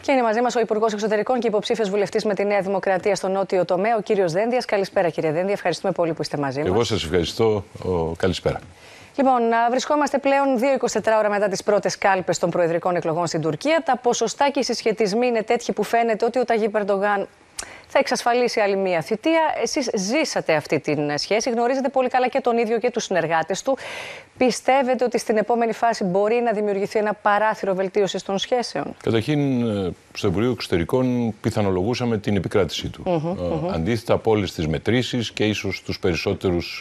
Και είναι μαζί μας ο Υπουργός Εξωτερικών και υποψήφιος βουλευτής με τη Νέα Δημοκρατία στο νότιο τομέα, ο κύριος Δένδιας. Καλησπέρα, κύριε Δένδια. Ευχαριστούμε πολύ που είστε μαζί μας. Εγώ σας ευχαριστώ. Καλησπέρα. Λοιπόν, βρισκόμαστε πλέον 2-24 ώρα μετά τις πρώτες κάλπες των προεδρικών εκλογών στην Τουρκία. Τα ποσοστά και οι συσχετισμοί είναι τέτοιοι που φαίνεται ότι ο Ταγίπ Ερντογάν θα εξασφαλίσει άλλη μία θητεία. Εσείς ζήσατε αυτή την σχέση, γνωρίζετε πολύ καλά και τον ίδιο και τους συνεργάτες του. Πιστεύετε ότι στην επόμενη φάση μπορεί να δημιουργηθεί ένα παράθυρο βελτίωσης των σχέσεων? Καταρχήν, στο Υπουργείο Εξωτερικών πιθανολογούσαμε την επικράτησή του. Αντίθετα από όλες τις μετρήσεις και ίσως τους περισσότερους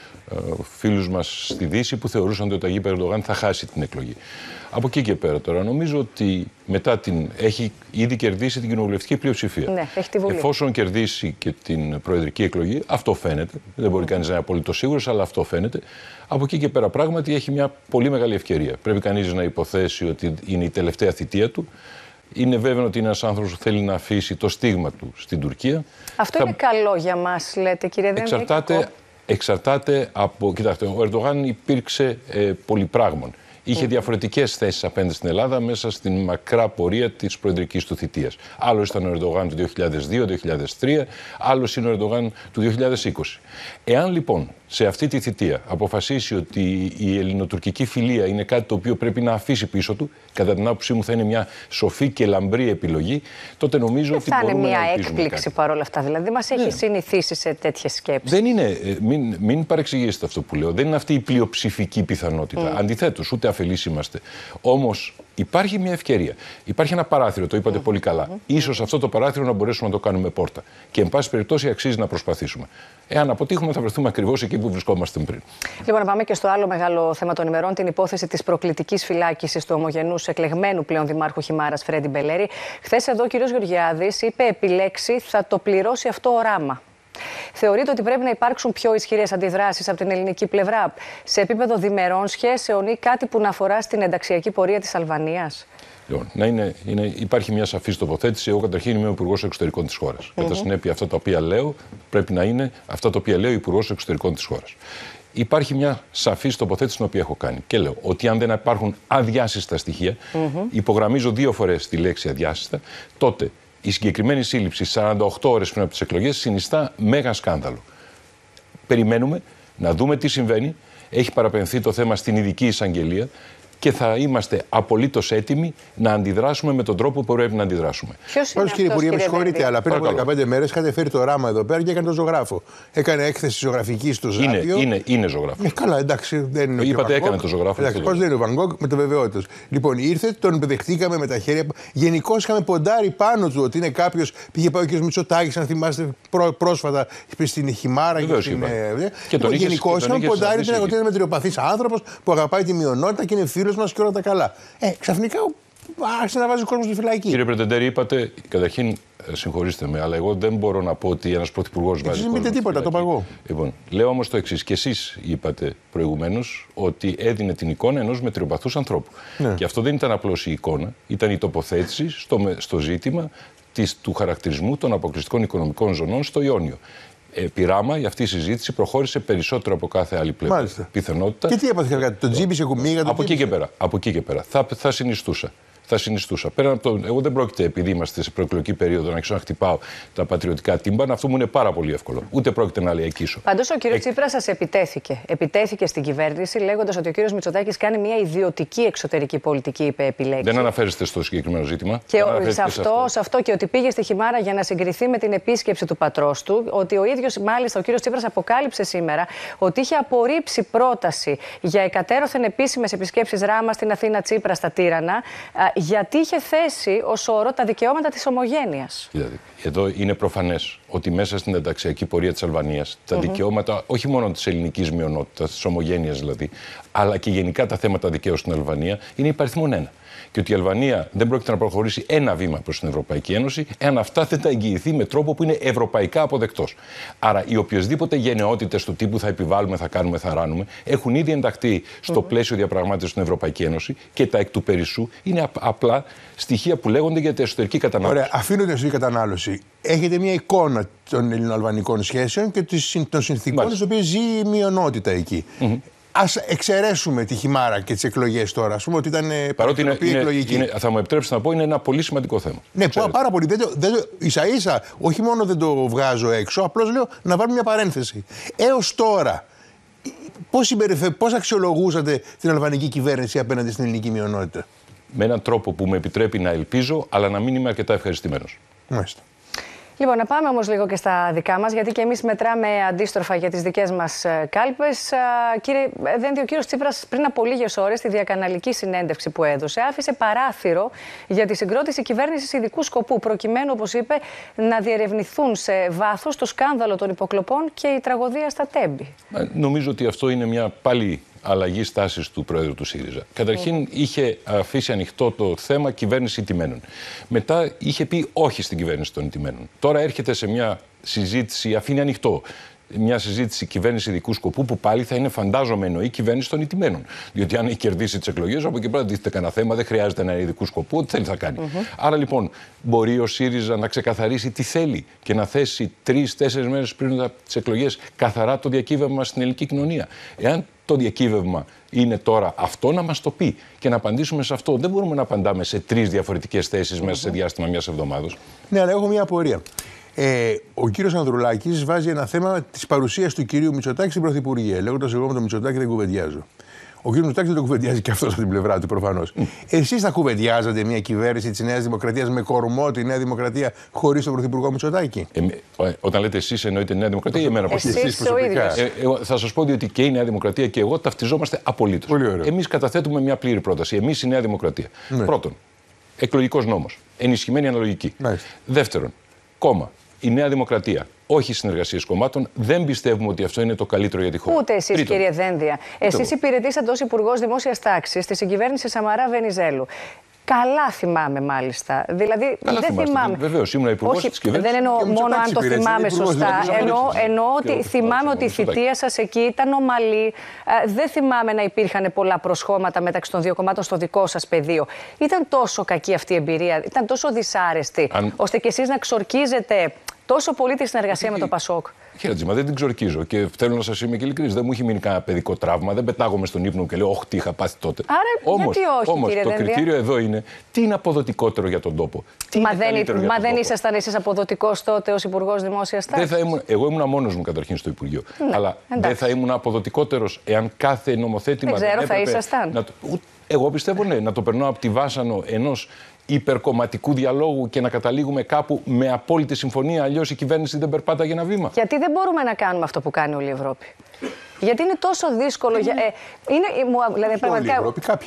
φίλους μας στη Δύση που θεωρούσαν ότι ο Ταγίπ Ερντογάν θα χάσει την εκλογή. Από εκεί και πέρα τώρα νομίζω ότι μετά έχει ήδη κερδίσει την κοινοβουλευτική πλειοψηφία. Ναι, έχει τη Βουλή. Εφόσον κερδίσει και την προεδρική εκλογή, αυτό φαίνεται. Δεν μπορεί κανείς να είναι απολύτως σίγουρος, αλλά αυτό φαίνεται. Από εκεί και πέρα πράγματι έχει μια πολύ μεγάλη ευκαιρία. Πρέπει κανείς να υποθέσει ότι είναι η τελευταία θητεία του. Είναι βέβαιο ότι είναι ένας άνθρωπος που θέλει να αφήσει το στίγμα του στην Τουρκία. Αυτό είναι καλό για μας, λέτε, κύριε Δένδια? Εξαρτάται από. Κοιτάξτε, ο Ερντογάν υπήρξε πολυπράγμων. Είχε διαφορετικές θέσεις απέναντι στην Ελλάδα μέσα στην μακρά πορεία της προεδρικής του θητείας. Άλλος ήταν ο Ερντογάν του 2002-2003, άλλος είναι ο Ερντογάν του 2020. Εάν λοιπόν σε αυτή τη θητεία αποφασίσει ότι η ελληνοτουρκική φιλία είναι κάτι το οποίο πρέπει να αφήσει πίσω του, κατά την άποψή μου θα είναι μια σοφή και λαμπρή επιλογή, τότε νομίζω ότι μπορούμε να ελπίζουμε. Θα είναι μια έκπληξη παρόλα αυτά, δηλαδή μας έχει συνηθίσει σε τέτοιες σκέψεις. Δεν είναι, μην παρεξηγήσετε αυτό που λέω, δεν είναι αυτή η πλειοψηφική πιθανότητα. Αντιθέτως, ούτε αφελείς είμαστε. Όμως υπάρχει μια ευκαιρία. Υπάρχει ένα παράθυρο, το είπατε πολύ καλά. Ίσως αυτό το παράθυρο να μπορέσουμε να το κάνουμε πόρτα. Και εν πάση περιπτώσει αξίζει να προσπαθήσουμε. Εάν αποτύχουμε, θα βρεθούμε ακριβώς εκεί που βρισκόμαστε πριν. Λοιπόν, να πάμε και στο άλλο μεγάλο θέμα των ημερών, την υπόθεση της προκλητικής φυλάκισης του ομογενούς εκλεγμένου πλέον δημάρχου Χιμάρας Φρέντι Μπελέρη. Χθες εδώ ο κ. Γεωργιάδης είπε επιλέξει, θα το πληρώσει αυτό ο Ράμα. Θεωρείτε ότι πρέπει να υπάρξουν πιο ισχυρές αντιδράσεις από την ελληνική πλευρά σε επίπεδο διμερών σχέσεων ή κάτι που να αφορά στην ενταξιακή πορεία της Αλβανίας? Λοιπόν, υπάρχει μια σαφής τοποθέτηση. Εγώ καταρχήν είμαι ο Υπουργός Εξωτερικών της χώρας. Κατά συνέπεια, αυτά τα οποία λέω πρέπει να είναι αυτά τα οποία λέει ο Υπουργός Εξωτερικών της χώρας. Υπάρχει μια σαφής τοποθέτηση την οποία έχω κάνει. Και λέω ότι αν δεν υπάρχουν αδιάσυστα στοιχεία, υπογραμμίζω 2 φορές τη λέξη αδιάσυστα, τότε η συγκεκριμένη σύλληψη 48 ώρες πριν από τις εκλογές συνιστά μέγα σκάνδαλο. Περιμένουμε να δούμε τι συμβαίνει. Έχει παραπεμφθεί το θέμα στην ειδική εισαγγελία και θα είμαστε απολύτως έτοιμοι να αντιδράσουμε με τον τρόπο που πρέπει να αντιδράσουμε. Ποιος κύριε Υπουργέ, με συγχωρείτε, αλλά πριν από 15 μέρες είχατε φέρει το Ράμα εδώ πέρα και έκανε τον ζωγράφο. Έκανε έκθεση ζωγραφική στο Ζάπιο. Είναι ζωγράφο. Καλά, εντάξει, δεν είναι. Είπατε, έκανε τον ζωγράφο. Εντάξει, πώς δεν είναι ο Βαν Γκόγκ, με το βεβαιότητας. Λοιπόν, ήρθε, τον δεχτήκαμε με τα χέρια. Γενικώς είχαμε ποντάρει πάνω του ότι είναι κάποιος. Πήγε πάει ο κ. Μητσοτάκης, αν θυμάστε πρόσφατα στην Χιμάρα και στην. Γενικώς είχαμε ποντάρει ότι είναι μετριοπαθής άνθρωπος που αγαπάει τη μειονότητα και είναι φίλος μας και όλα τα καλά. Ξαφνικά άρχισε να βάζει κόσμο στη φυλακή. Κύριε Πρετεντέρη, είπατε, καταρχήν συγχωρήστε με, αλλά εγώ δεν μπορώ να πω ότι ένας πρωθυπουργός βάζει κόσμο. Δεν πείτε τίποτα, το είπα εγώ. Λοιπόν, λέω όμως το εξής. Και εσείς είπατε προηγουμένως ότι έδινε την εικόνα ενός μετριοπαθούς ανθρώπου. Ναι. Και αυτό δεν ήταν απλώς η εικόνα, ήταν η τοποθέτηση στο ζήτημα του χαρακτηρισμού των αποκλειστικών οικονομικών ζωνών στο Ιόνιο. Επί Ράμα, αυτή η συζήτηση προχώρησε περισσότερο από κάθε άλλη πιθανότητα. Και τι έπαθε κάτι, τον τζίμπησε κουμίγα, από εκεί και πέρα. Θα συνιστούσα. Πέραν από εγώ δεν πρόκειται, επειδή είμαστε σε προεκλογική περίοδο, να αρχίσω να χτυπάω τα πατριωτικά τύμπανα. Αυτό μου είναι πάρα πολύ εύκολο. Ούτε πρόκειται να λαϊκίσω. Πάντως, ο κ. Τσίπρας σας επιτέθηκε. Επιτέθηκε στην κυβέρνηση, λέγοντας ότι ο κ. Μητσοτάκης κάνει μια ιδιωτική εξωτερική πολιτική, είπε επιλέξει. Δεν αναφέρεστε στο συγκεκριμένο ζήτημα. Και σε αυτό και ότι πήγε στη Χιμάρα για να συγκριθεί με την επίσκεψη του πατρός του. Ότι ο ίδιος, μάλιστα, ο κ. Τσίπρας αποκάλυψε σήμερα ότι είχε απορρίψει πρόταση για εκατέρωθεν επίσημες επισκέψεις Ράμα στην Αθήνα, Τσίπρα, στα Τύρανα. Γιατί είχε θέσει ως όρο τα δικαιώματα της ομογένειας. Εδώ είναι προφανές ότι μέσα στην ενταξιακή πορεία της Αλβανίας τα δικαιώματα όχι μόνο της ελληνικής μειονότητας, της ομογένειας δηλαδή, αλλά και γενικά τα θέματα δικαίου στην Αλβανία είναι υπαριθμόν 1. Και ότι η Αλβανία δεν πρόκειται να προχωρήσει ένα βήμα προς την Ευρωπαϊκή Ένωση, εάν αυτά δεν τα εγγυηθεί με τρόπο που είναι ευρωπαϊκά αποδεκτός. Άρα, οι οποιασδήποτε γενναιότητες του τύπου θα επιβάλλουμε, θα κάνουμε, θα ράνουμε, έχουν ήδη ενταχθεί στο πλαίσιο διαπραγμάτευσης στην Ευρωπαϊκή Ένωση και τα εκ του περισσού είναι απλά στοιχεία που λέγονται για την εσωτερική κατανάλωση. Ωραία, αφήνω την εσωτερική κατανάλωση. Έχετε μια εικόνα των ελληνοαλβανικών σχέσεων και των συνθηκών στις οποίες ζει η μειονότητα εκεί. Ας εξαιρέσουμε τη Χιμάρα και τις εκλογές τώρα. Ας πούμε ότι ήταν παρότι θα μου επιτρέψετε να πω, είναι ένα πολύ σημαντικό θέμα. Ναι, πάρα πολύ. Ίσα-ίσα, όχι μόνο δεν το βγάζω έξω, απλώς λέω να βάλουμε μια παρένθεση. Έως τώρα, πώς αξιολογούσατε την αλβανική κυβέρνηση απέναντι στην ελληνική μειονότητα? Με έναν τρόπο που με επιτρέπει να ελπίζω, αλλά να μην είμαι αρκετά ευχαριστημένος. Μάλιστα. Λοιπόν, να πάμε όμως λίγο και στα δικά μας, γιατί και εμείς μετράμε αντίστροφα για τις δικές μας κάλπες. Κύριε Δένδη, ο κύριος Τσίπρας πριν από λίγες ώρες, στη διακαναλική συνέντευξη που έδωσε, άφησε παράθυρο για τη συγκρότηση κυβέρνησης ειδικού σκοπού, προκειμένου, όπως είπε, να διερευνηθούν σε βάθος το σκάνδαλο των υποκλοπών και η τραγωδία στα Τέμπη. Νομίζω ότι αυτό είναι μια πάλι αλλαγή στάσης του Πρόεδρου του ΣΥΡΙΖΑ. Καταρχήν είχε αφήσει ανοιχτό το θέμα κυβέρνηση ηττημένων. Μετά είχε πει όχι στην κυβέρνηση των ηττημένων. Τώρα έρχεται σε μια συζήτηση, αφήνει ανοιχτό μια συζήτηση κυβέρνηση ειδικού σκοπού, που πάλι θα είναι, φαντάζομαι, εννοεί κυβέρνηση των ηττημένων. Διότι αν έχει κερδίσει τις εκλογές, από εκεί πέρα τίθεται κανένα θέμα, δεν χρειάζεται να είναι ειδικού σκοπού, ό,τι θέλει θα κάνει. Άρα λοιπόν, μπορεί ο ΣΥΡΙΖΑ να ξεκαθαρίσει τι θέλει και να θέσει 3-4 μέρες πριν από τις εκλογές καθαρά το διακύβευμα στην ελληνική κοινωνία. Εάν το διακύβευμα είναι τώρα αυτό, να μας το πει και να απαντήσουμε σε αυτό. Δεν μπορούμε να απαντάμε σε 3 διαφορετικές θέσεις μέσα σε διάστημα μιας εβδομάδος. Ναι, αλλά έχω μια απορία. Ο κύριος Ανδρουλάκης βάζει ένα θέμα της παρουσίας του κυρίου Μητσοτάκη στην Πρωθυπουργία, λέγοντας εγώ με τον Μητσοτάκη δεν κουβεντιάζω. Ο κύριος Μητσοτάκης δεν το κουβεντιάζει και αυτός από την πλευρά του προφανώς. Εσείς θα κουβεντιάζατε μια κυβέρνηση της Νέας Δημοκρατίας με κορμό τη Νέα Δημοκρατία χωρίς τον Πρωθυπουργό Μητσοτάκη? Όταν λέτε εσείς, εννοείτε Νέα Δημοκρατία ή εμένα προσωπικά? Εσείς προσωπικά. Θα σας πω ότι και η Νέα Δημοκρατία και εγώ ταυτιζόμαστε απολύτως. Εμείς καταθέτουμε μια πλήρη πρόταση. Εμείς η Νέα Δημοκρατία. Ναι. Πρώτον, εκλογικός νόμος. Ενισχυμένη αναλογική. Μάλιστα. Δεύτερον, κόμμα. Η Νέα Δημοκρατία. Όχι συνεργασίες κομμάτων. Δεν πιστεύουμε ότι αυτό είναι το καλύτερο για τη χώρα. Ούτε εσείς, κύριε Δένδια. Εσείς υπηρετήσατε ως Υπουργός Δημόσιας Τάξης στη συγκυβέρνηση Σαμαρά Βενιζέλου. Καλά θυμάμαι, μάλιστα. Δηλαδή, καλά δεν θυμάμαι. Βεβαίως, ήμουν υπουργός της κυβέρνησης. Δεν εννοώ μόνο αν το θυμάμαι σωστά. Εννοώ ότι θυμάμαι ότι η θητεία σας εκεί ήταν ομαλή. Δεν θυμάμαι να υπήρχαν πολλά προσχώματα μεταξύ των δύο κομμάτων στο δικό σας πεδίο. Ήταν τόσο κακή αυτή η εμπειρία, ήταν τόσο δυσάρεστη, ώστε κι εσείς να ξορκίζετε τόσο πολύ τη συνεργασία με το Πασόκ? Κύριε Τζίμα, δεν την ξορκίζω και θέλω να σας είμαι και ειλικρινής. Δεν μου έχει μείνει κανένα παιδικό τραύμα. Δεν πετάγομαι στον ύπνο μου και λέω: όχι, τι είχα πάθει τότε. Άρα, γιατί όχι, όμως κύριε το Δένδια? κριτήριο εδώ είναι τι είναι αποδοτικότερο για τον τόπο. Μα δεν ήσασταν εσείς αποδοτικός τότε ως Υπουργός Δημόσιας Τάξης? Εγώ ήμουν μόνος μου καταρχήν στο Υπουργείο. Ναι, αλλά δεν θα ήμουν αποδοτικότερος εάν κάθε νομοθέτημα. Δεν ξέρω, θα ήσασταν. Εγώ πιστεύω ναι, να το περνάω από τη βάσανο ενός υπερκομματικού διαλόγου και να καταλήγουμε κάπου με απόλυτη συμφωνία. Αλλιώς η κυβέρνηση δεν περπάταγε ένα βήμα. Γιατί δεν μπορούμε να κάνουμε αυτό που κάνει όλη η Ευρώπη? Γιατί είναι τόσο δύσκολο. Δηλαδή, πραγματικά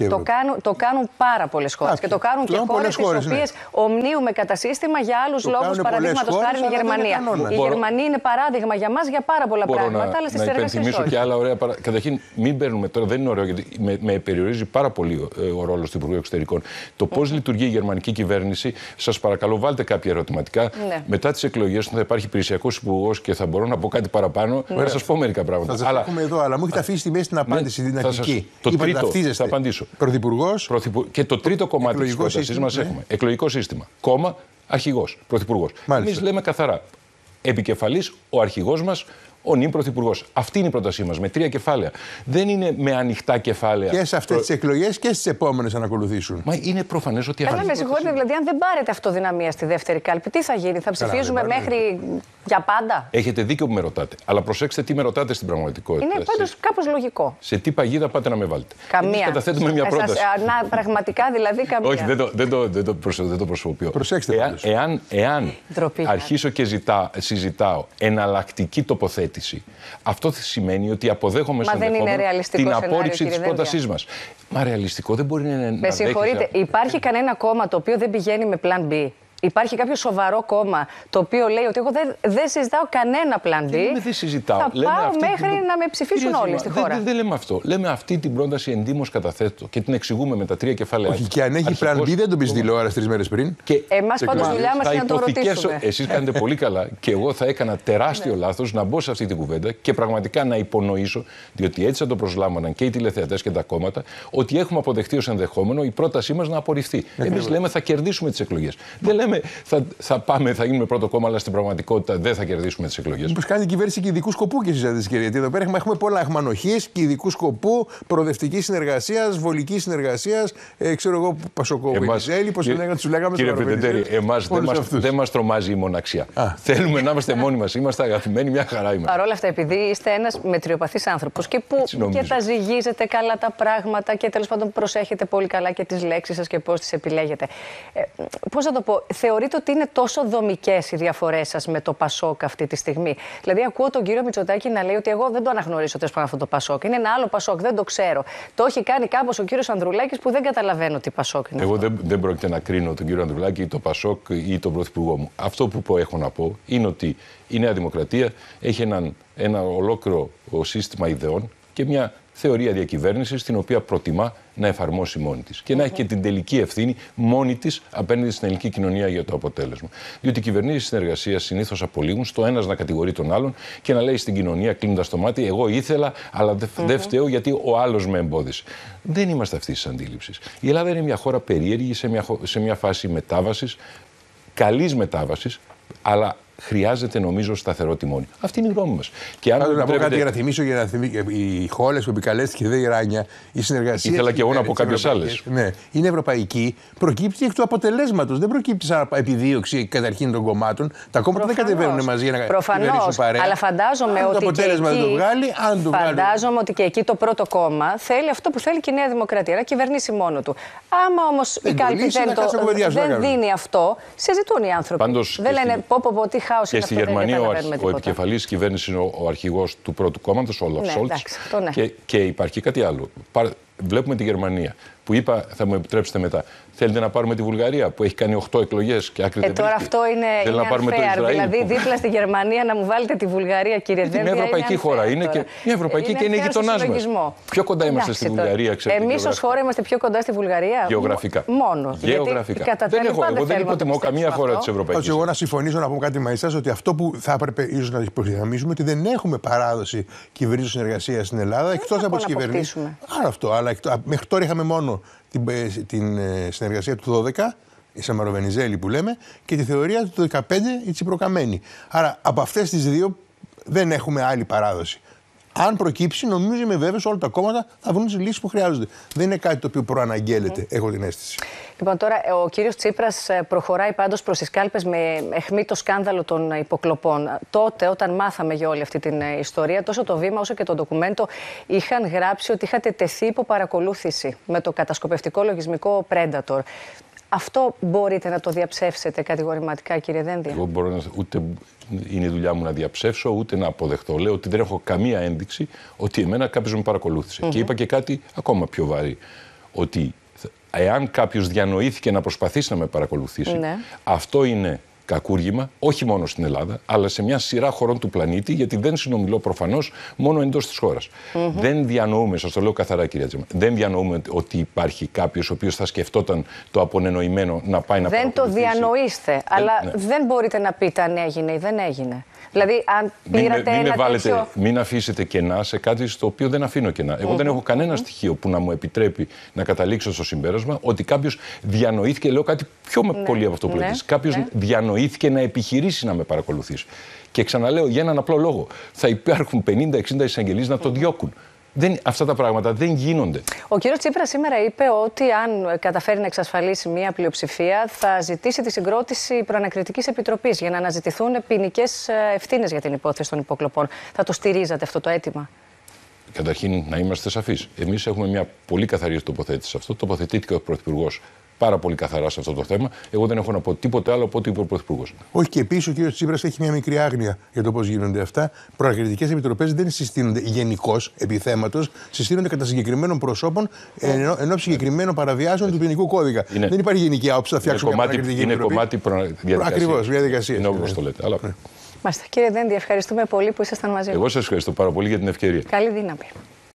το κάνουν πάρα πολλές χώρες. Και το κάνουν και χώρες τις οποίες ομνίουμε κατά σύστημα για άλλους λόγους. Παραδείγματος χάρη η Γερμανία. Η Γερμανία είναι παράδειγμα για μας για πάρα πολλά πράγματα, αλλά στις εργασίες όχι. Να υπενθυμίσω και άλλα ωραία παράδειγμα. Καταρχήν, μην παίρνουμε τώρα, δεν είναι ωραίο, γιατί με περιορίζει πάρα πολύ ο ρόλος του Υπουργού Εξωτερικών. Το πώς λειτουργεί η γερμανική κυβέρνηση, σας παρακαλώ, βάλτε κάποια ερωτηματικά. Μετά τις εκλογές θα υπάρχει υπηρεσιακός υπουργός και θα μπορώ να πω κάτι παραπάνω. Να σας πω μερικά πράγματα. Εδώ, αλλά μου έχετε αφήσει στη μέση την απάντηση δυνατική. Το τρίτο, θα απαντήσω. Πρωθυπουργός. Και το τρίτο κομμάτι της πρότασης μας έχουμε. Εκλογικό σύστημα. Κόμμα, αρχηγός, πρωθυπουργός. Εμείς λέμε καθαρά. Επικεφαλής ο αρχηγός μας, ο νυν πρωθυπουργός. Αυτή είναι η πρότασή μας, με 3 κεφάλαια. Δεν είναι με ανοιχτά κεφάλαια. Και σε αυτές τις εκλογές και στις επόμενες να ακολουθήσουν. Μα είναι προφανές ότι αυτή. Αλλά με συγχωρείτε, δηλαδή, αν δεν πάρετε αυτοδυναμία στη δεύτερη κάλπη, τι θα γίνει? Θα ψηφίζουμε μέχρι για πάντα? Έχετε δίκιο που με ρωτάτε. Αλλά προσέξτε τι με ρωτάτε στην πραγματικότητα. Είναι πάντως κάπως λογικό. Σε τι παγίδα πάτε να με βάλετε? Καμία. Εμείς καταθέτουμε μια πρόταση. Πραγματικά δηλαδή καμία. Όχι, δεν το προσωποποιώ. Προσέξτε. Εάν αρχίσω και συζητάω εναλλακτική τοποθέτηση, αυτό σημαίνει ότι αποδέχομαι στον ενδεχόμενο την απόρριψη της πρότασής μας. Μα ρεαλιστικό δεν μπορεί να είναι. Με συγχωρείτε, υπάρχει κανένα κόμμα το οποίο δεν πηγαίνει με plan B? Υπάρχει κάποιο σοβαρό κόμμα το οποίο λέει ότι εγώ δεν συζητάω κανένα plan B? Δεν συζητάω. Θα πάω μέχρι να με ψηφίσουν όλοι στη χώρα. Δεν λέμε αυτό. Λέμε αυτή την πρόταση εντύμως καταθέτω και την εξηγούμε με τα 3 κεφάλαια. Όχι, και αν έχει plan B δεν το πεις τηλεόραση 3 μέρες πριν. Εμάς πάντως δουλειά μας είναι να το ρωτήσουμε. Εσείς κάνετε πολύ καλά και εγώ θα έκανα τεράστιο λάθος να μπω σε αυτή την κουβέντα και πραγματικά να υπονοήσω, διότι έτσι θα το προσλάμβαναν και οι τηλεθεατές και τα κόμματα, ότι έχουμε αποδεχτεί ως ενδεχόμενο η πρότασή μας να απορριφθεί. Εμείς λέμε θα κερδίσουμε τις εκλογές. Δεν λέμε λέμε θα γίνουμε πρώτο κόμμα, αλλά στην πραγματικότητα δεν θα κερδίσουμε τις εκλογές. Μήπως κάνετε κυβέρνηση και ειδικού σκοπού και εσείς, κύριε? Γιατί εδώ πέρα έχουμε πολλά. Έχουμε ανοχής και ειδικού σκοπού, προοδευτική συνεργασία, βολική συνεργασία. Ξέρω εγώ, Πασοκό, Βενιζέλη, πώς τους λέγαμε. Κύριε Πρετεντέρη, εμάς δεν μας τρομάζει η μοναξιά. Θέλουμε να είμαστε μόνοι μας. Είμαστε αγαπημένοι, μια χαρά είμαστε. Παρ' όλα αυτά, επειδή είστε ένας μετριοπαθής άνθρωπος και που και τα ζυγίζετε καλά τα πράγματα και τέλος πάντων προσέχετε πολύ καλά και τις λέξεις σας και πώς τις επιλέγετε. Πώς να το πω, θεωρείτε ότι είναι τόσο δομικές οι διαφορές σας με το Πασόκ αυτή τη στιγμή? Δηλαδή, ακούω τον κύριο Μητσοτάκη να λέει ότι εγώ δεν το αναγνωρίζω αυτό το Πασόκ. Είναι ένα άλλο Πασόκ, δεν το ξέρω. Το έχει κάνει κάπως ο κύριος Ανδρουλάκης που δεν καταλαβαίνω τι Πασόκ είναι. Εγώ δεν πρόκειται να κρίνω τον κύριο Ανδρουλάκη ή το Πασόκ ή τον πρωθυπουργό μου. Αυτό που έχω να πω είναι ότι η Νέα Δημοκρατία έχει ένα ολόκληρο σύστημα ιδεών και μια θεωρία διακυβέρνησης την οποία προτιμά να εφαρμόσει μόνη της και να έχει και την τελική ευθύνη μόνη της απέναντι στην ελληνική κοινωνία για το αποτέλεσμα. Διότι οι κυβερνήσεις συνεργασίας συνήθως απολύγουν στο ένας να κατηγορεί τον άλλον και να λέει στην κοινωνία κλείνοντας το μάτι: εγώ ήθελα, αλλά δεν φταίω γιατί ο άλλος με εμπόδισε. Δεν είμαστε αυτής της αντίληψης. Η Ελλάδα είναι μια χώρα περίεργη σε μια φάση μετάβασης, καλής μετάβασης, αλλά χρειάζεται, νομίζω, σταθερό τιμόνι. Αυτή είναι η γνώμη μας. Και αν να πω κάτι για να θυμίσω, οι χώρες που επικαλέστηκε η Ράνια, η συνεργασία. Ήθελα και εγώ να πω κάποιες άλλες. Ναι, είναι ευρωπαϊκή, προκύπτει εκ του αποτελέσματος. Δεν προκύπτει σαν επιδίωξη καταρχήν των κομμάτων. Τα κόμματα δεν κατεβαίνουν μαζί για να κυβερνήσουν παρέα. Αλλά φαντάζομαι ότι. Το αποτέλεσμα δεν το βγάλει, αν το βγάλει. Φαντάζομαι ότι και εκεί το πρώτο κόμμα θέλει αυτό που θέλει και η Νέα Δημοκρατία, να κυβερνήσει μόνο του. Άμα όμως η κάλπη δεν δίνει αυτό, συζητούν οι άνθρωποι. Δεν λένε πω τι. Και στη Γερμανία ο επικεφαλής κυβέρνησης είναι ο αρχηγός του πρώτου κόμματος, ο Όλαφ Σόλτς. Και υπάρχει κάτι άλλο. Βλέπουμε τη Γερμανία που είπα, θα μου επιτρέψετε μετά, θέλετε να πάρουμε τη Βουλγαρία που έχει κάνει 8 εκλογές και άκρη δεν τώρα αυτό είναι unfair. Δηλαδή, δίπλα στη Γερμανία να μου βάλετε τη Βουλγαρία, κύριε Δένδια. Είναι μια ευρωπαϊκή χώρα. Είναι και μια ευρωπαϊκή και είναι γειτονάς μας. Πιο κοντά είμαστε στη Βουλγαρία, ξέρετε. Εμείς ως χώρα είμαστε πιο κοντά στη Βουλγαρία. Γεωγραφικά. Μόνο. Γεωγραφικά. Εγώ δεν υποτιμώ καμία χώρα της Ευρωπαϊκής. Εγώ να συμφωνήσω να πω κάτι μαζί σας, ότι αυτό που θα έπρεπε ίσως να υπογραμμίσουμε ότι δεν έχουμε παράδοση κυβερνήσεων συνεργασίας στην Ελλάδα εκτός από τις κυβερνήσεις. Άρα αυτό. Αλλά μέχρι τώρα είχαμε μόνο την συνεργασία του 12, η Σαμαροβενιζέλη που λέμε, και τη θεωρία του 15, η Τσιπροκαμένη. Άρα από αυτές τις δύο δεν έχουμε άλλη παράδοση. Αν προκύψει, νομίζω είμαι βέβαιος όλα τα κόμματα θα βρουν τις λύσεις που χρειάζονται. Δεν είναι κάτι το οποίο προαναγγέλλεται, έχω την αίσθηση. Λοιπόν, τώρα ο κύριος Τσίπρας προχωράει πάντως προς τις κάλπες με αιχμή το σκάνδαλο των υποκλοπών. Τότε, όταν μάθαμε για όλη αυτή την ιστορία, τόσο το Βήμα όσο και το ντοκουμέντο είχαν γράψει ότι είχατε τεθεί υπό παρακολούθηση με το κατασκοπευτικό λογισμικό Predator. Αυτό μπορείτε να το διαψεύσετε κατηγορηματικά, κύριε Δένδια? Εγώ μπορώ ούτε είναι η δουλειά μου να διαψεύσω, ούτε να αποδεχτώ. Λέω ότι δεν έχω καμία ένδειξη ότι εμένα κάποιος με παρακολούθησε. Και είπα και κάτι ακόμα πιο βαρύ. Ότι εάν κάποιος διανοήθηκε να προσπαθήσει να με παρακολουθήσει, αυτό είναι κακούργημα, όχι μόνο στην Ελλάδα, αλλά σε μια σειρά χωρών του πλανήτη, γιατί δεν συνομιλώ προφανώς μόνο εντός της χώρας. Δεν διανοούμε, σας το λέω καθαρά, κυρία Τζέμα, δεν διανοούμε ότι υπάρχει κάποιος ο οποίος θα σκεφτόταν το απονενοημένο να πάει να παρακολουθήσει. Δεν το διανοείστε, αλλά δεν μπορείτε να πείτε αν έγινε ή δεν έγινε. Δηλαδή, αν πήρατε μην αφήσετε κενά σε κάτι στο οποίο δεν αφήνω κενά. Εγώ δεν έχω κανένα στοιχείο που να μου επιτρέπει να καταλήξω στο συμπέρασμα ότι κάποιος διανοήθηκε, λέω κάτι πιο πολύ από αυτό που λέτε. Κάποιος διανοήθηκε να επιχειρήσει να με παρακολουθήσει. Και ξαναλέω για έναν απλό λόγο. Θα υπάρχουν 50-60 εισαγγελείς να το διώκουν. Αυτά τα πράγματα δεν γίνονται. Ο κύριος Τσίπρας σήμερα είπε ότι αν καταφέρει να εξασφαλίσει μια πλειοψηφία θα ζητήσει τη συγκρότηση προανακριτικής επιτροπής για να αναζητηθούν ποινικές ευθύνες για την υπόθεση των υποκλοπών. Θα το στηρίζατε αυτό το αίτημα? Καταρχήν, να είμαστε σαφείς. Εμείς έχουμε μια πολύ καθαρή τοποθέτηση σε αυτό. Τοποθετήθηκε ο Πρωθυπουργός πάρα πολύ καθαρά σε αυτό το θέμα. Εγώ δεν έχω να πω τίποτε άλλο από ό,τι είπε ο Πρωθυπουργός. Όχι, και επίσης ο κ. Τσίπρας έχει μια μικρή άγνοια για το πώς γίνονται αυτά. Προανακριτικές επιτροπές δεν συστήνονται γενικώς επί θέματος, συστήνονται κατά συγκεκριμένων προσώπων ενός συγκεκριμένων παραβιάσεων του ποινικού κώδικα. Δεν υπάρχει γενική άποψη, θα φτιάξουμε μια προανακριτική επιτροπή. Είναι κομμάτι διαδικασίας. Ακριβώς, διαδικασία. Είναι όπως το λέτε. Μάλιστα. Κύριε Δένδια, ευχαριστούμε πολύ που ήσασταν μαζί μας. Εγώ σας ευχαριστώ πάρα πολύ για την ευκαιρία. Καλή δύναμη.